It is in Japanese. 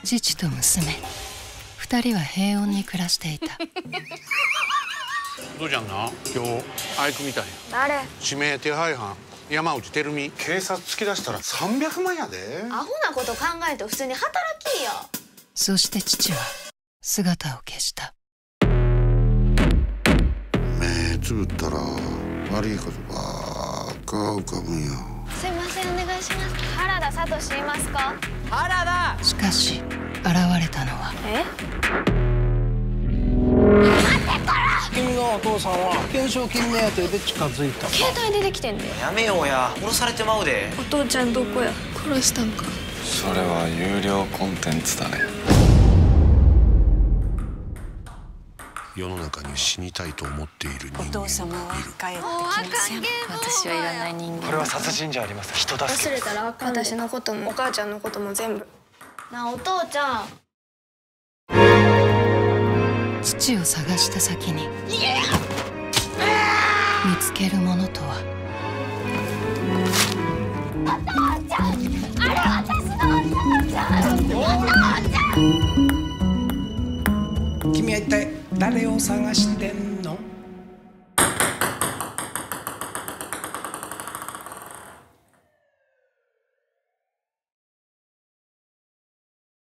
父と娘2人は平穏に暮らしていた。 お父ちゃんな、今日あいつみたいや。 誰？ 指名手配犯山内照美。警察突き出したら300万やで。 アホなこと考えて普通に働きや。 そして父は姿を消した。 目つぶったら悪いことばっか浮かぶんよ。 すいません、お願いします。原田聡いますか？ 原田。 しかし現れたのは君のお父さんは懸賞金目当てで近づいた。 携帯出てきてんで。 やめようや、殺されてまうで。 お父ちゃんどこや？殺したんか？ それは有料コンテンツだね。 世の中に死にたいと思っている人間がいる。 お父様は帰ってきません。 私はいらない人間。 これは殺人じゃありません。人助け。 忘れたらあかんで。私のこともお母ちゃんのことも全部。なあ、お父ちゃん。 父を探した先に見つけるものとは。 お父ちゃん、あれ私のお父ちゃん。 君は一体誰を探してんの？